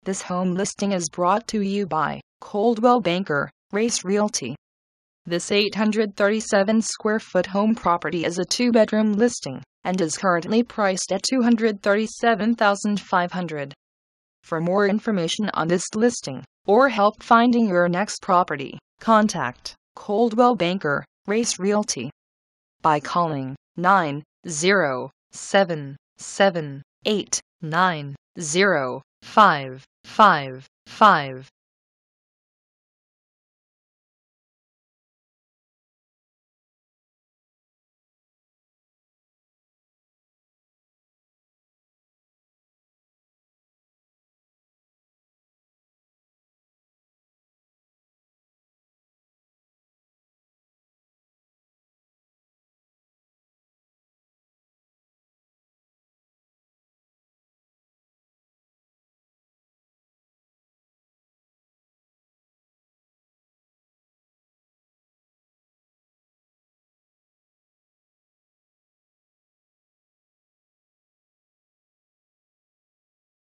This home listing is brought to you by Coldwell Banker, Race Realty. This 837 square foot home property is a 2-bedroom listing and is currently priced at $237,500. For more information on this listing or help finding your next property, contact Coldwell Banker, Race Realty by calling 907-778-905555.